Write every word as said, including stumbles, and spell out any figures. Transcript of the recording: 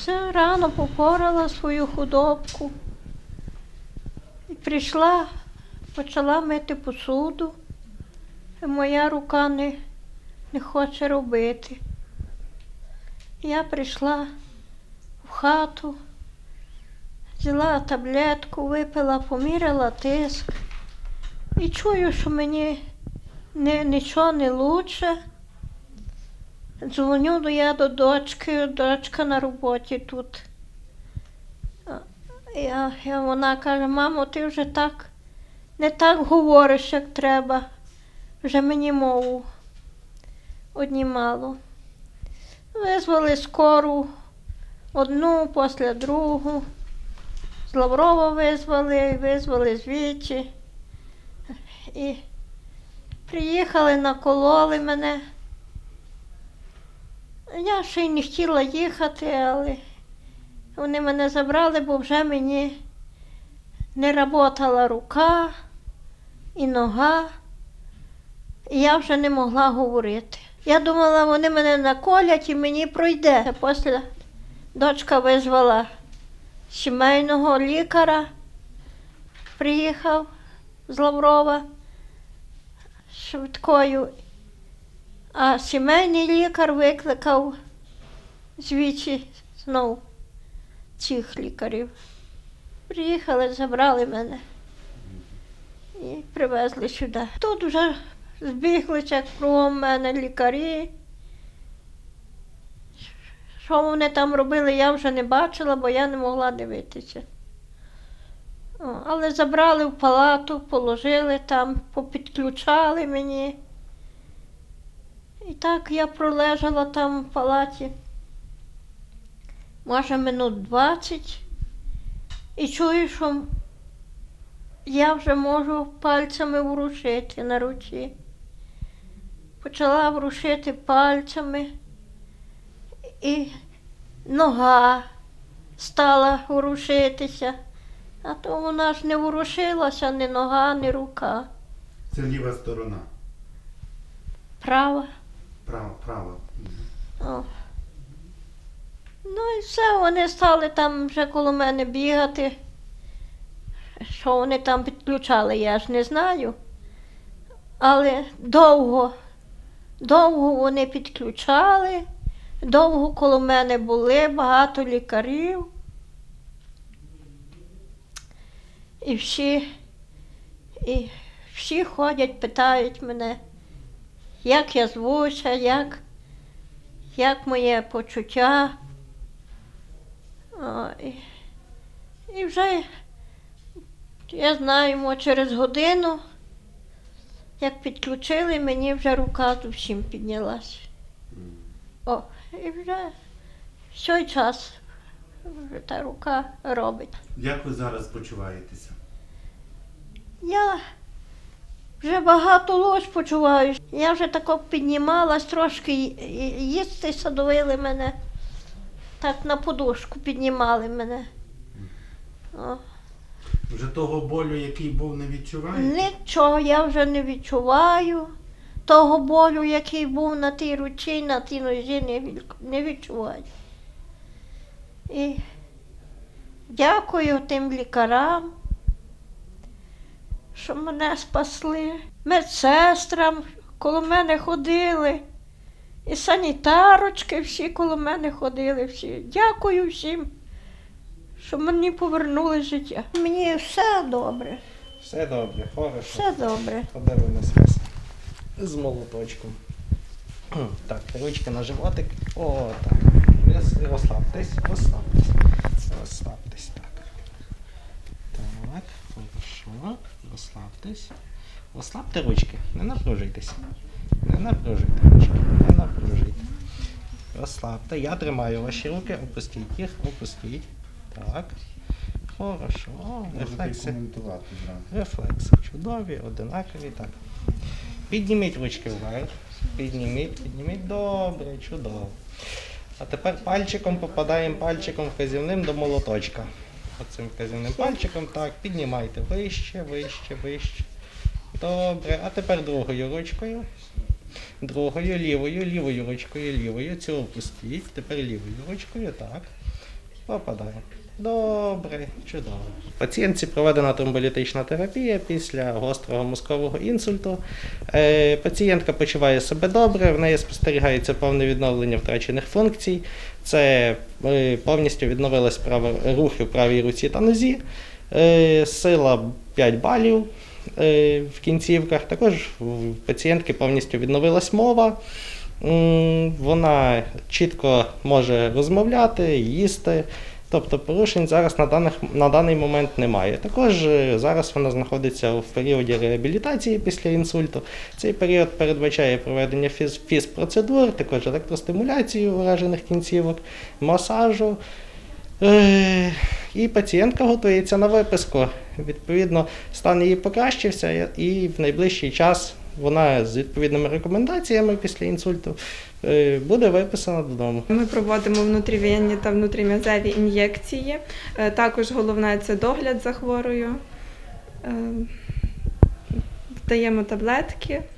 все, рано попорала свою худобку. І прийшла, почала мити посуду. І моя рука не, не хоче робити. Я прийшла в хату, взяла таблетку, випила, поміряла тиск. І чую, що мені не, нічого не лучше. Дзвоню до я до дочки, дочка на роботі тут. Я, я, вона каже: мамо, ти вже так, не так говориш, як треба. Вже мені мову однімало. Визвали скору, одну, після другу. З Лаврова визвали, визвали звідти. І приїхали, накололи мене. Я ще й не хотіла їхати, але вони мене забрали, бо вже мені не працювала рука і нога, і я вже не могла говорити. Я думала, вони мене наколять і мені пройде. Після дочка визвала сімейного лікаря, приїхав з Лаврова швидкою. А сімейний лікар викликав звідси знову цих лікарів. Приїхали, забрали мене і привезли сюди. Тут вже збіглися кругом мене лікарі. Що вони там робили, я вже не бачила, бо я не могла дивитися. О, але забрали в палату, положили там, попідключали мені. І так я пролежала там в палаті, може, минут двадцять, і чую, що я вже можу пальцями ворушити на руці. Почала ворушити пальцями, і нога стала ворушитися, а то вона ж не ворушилася, ні нога, ні рука. Це ліва сторона? Права. Право, право. О. Ну і все, вони стали там вже коло мене бігати. Що вони там підключали, я ж не знаю. Але довго, довго вони підключали, довго коло мене були, багато лікарів. І всі, і всі ходять, питають мене, як я звуся, як, як моє почуття. О, і, і вже, я знаю, мо через годину, як підключили, мені вже рука зовсім піднялась. О, і вже в цей час вже та рука робить. Як ви зараз почуваєтеся? Я вже багато лож почуваю. Я вже тако піднімалась, трошки їсти садовили мене. Так на подушку піднімали мене. О. Вже того болю, який був, не відчуваєте? Нічого я вже не відчуваю. Того болю, який був на тій руці, на тій нозі, не, не відчуваю. І дякую тим лікарям, що мене спасли, медсестрам коло мене ходили, і санітарочки всі коло мене ходили. Всі. Дякую всім, що мені повернули життя. Мені все добре. Все добре, хорошо. Все добре. Подивимось вас з молоточком. Так, ручки на животик. О, так. Розслабтесь, розслабтесь. Розслабтесь, так. Так, хорошо. Розслабтесь. Розслабте ручки, не напружуйтесь. Не напружуйте ручки, не напружуйте. Розслабте. Я тримаю ваші руки, опустіть їх, опустіть. Так. Хорошо. Рефлекси. Коментувати зразу. Рефлекси чудові, одинакові. Так. Підніміть ручки вверх. Підніміть, підніміть. Добре, чудово. А тепер пальчиком попадаємо пальчиком вказівним до молоточка. Оцим вказівним пальчиком, так, піднімайте вище, вище, вище. Добре. А тепер другою ручкою. Другою, лівою, лівою ручкою, лівою. Цю опустіть. Тепер лівою ручкою, так. Попадає. Добре, чудово. Пацієнтці проведена тромболітична терапія після гострого мозкового інсульту. Е, Пацієнтка почуває себе добре, в неї спостерігається повне відновлення втрачених функцій. Це е, повністю відновились право, рухи в правій руці та нозі. Е, Сила п'ять балів е, в кінцівках. Також в пацієнтки повністю відновилась мова. М, Вона чітко може розмовляти, їсти. Тобто порушень зараз на, даних, на даний момент немає. Також е, зараз вона знаходиться в періоді реабілітації після інсульту. Цей період передбачає проведення фіз, фізпроцедур, також електростимуляцію уражених кінцівок, масажу. Е, і пацієнтка готується на виписку. Відповідно, стан її покращився і в найближчий час вона з відповідними рекомендаціями після інсульту е, буде виписана додому. Ми проводимо внутрівенні та внутрім'язеві ін'єкції. Е, Також головне – це догляд за хворою. Е, Даємо таблетки.